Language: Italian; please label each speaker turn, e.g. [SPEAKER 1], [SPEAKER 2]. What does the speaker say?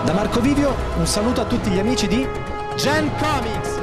[SPEAKER 1] Da Marco Vivio un saluto a tutti gli amici di Gen Comics.